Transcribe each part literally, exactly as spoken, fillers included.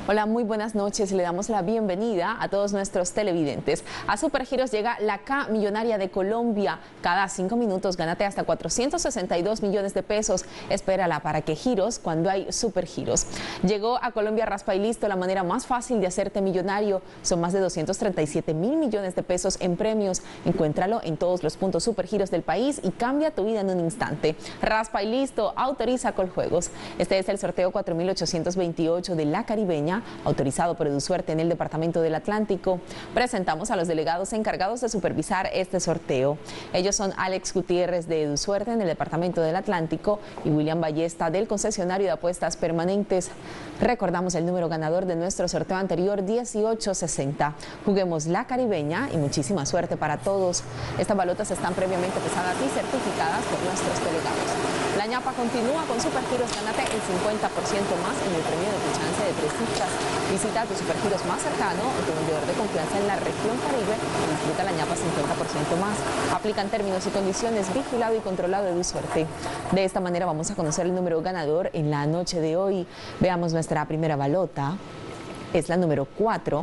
Hola, muy buenas noches. Le damos la bienvenida a todos nuestros televidentes. A Supergiros llega la K Millonaria de Colombia. Cada cinco minutos gánate hasta cuatrocientos sesenta y dos millones de pesos. Espérala para que giros cuando hay Supergiros. Llegó a Colombia Raspa y Listo, la manera más fácil de hacerte millonario. Son más de doscientos treinta y siete mil millones de pesos en premios. Encuéntralo en todos los puntos Supergiros del país y cambia tu vida en un instante. Raspa y Listo, autoriza Coljuegos. Este es el sorteo cuatro mil ochocientos veintiocho de La Caribeña, autorizado por EduSuerte en el Departamento del Atlántico. Presentamos a los delegados encargados de supervisar este sorteo. Ellos son Alex Gutiérrez de EduSuerte en el Departamento del Atlántico y William Ballesta del concesionario de apuestas permanentes. Recordamos el número ganador de nuestro sorteo anterior, dieciocho sesenta. Juguemos La Caribeña y muchísima suerte para todos. Estas balotas están previamente pesadas y certificadas por nuestros delegados. La ñapa continúa con Supergiros. Gánate el cincuenta por ciento más en el premio de tu chance de tres cifras. Visita tu Supergiros más cercano o tu vendedor de confianza en la región Caribe y disfruta la ñapa cincuenta por ciento más. Aplican términos y condiciones, vigilado y controlado de EduSuerte. De esta manera vamos a conocer el número ganador en la noche de hoy. Veamos nuestra primera balota. Es la número cuatro.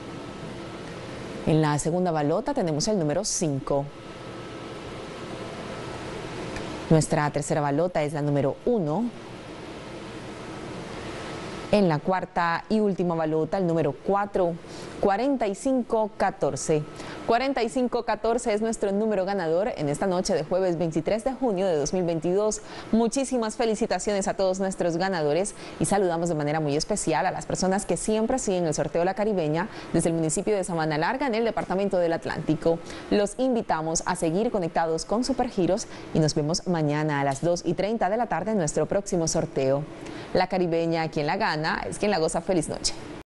En la segunda balota tenemos el número cinco. Nuestra tercera balota es la número uno. En la cuarta y última balota, el número cuatro, cuarenta y cinco catorce. cuarenta y cinco catorce es nuestro número ganador en esta noche de jueves veintitrés de junio de dos mil veintidós. Muchísimas felicitaciones a todos nuestros ganadores y saludamos de manera muy especial a las personas que siempre siguen el sorteo La Caribeña desde el municipio de Sabana Larga en el Departamento del Atlántico. Los invitamos a seguir conectados con Supergiros y nos vemos mañana a las dos y treinta de la tarde en nuestro próximo sorteo. La Caribeña, quien la gana, es quien la goza. Feliz noche.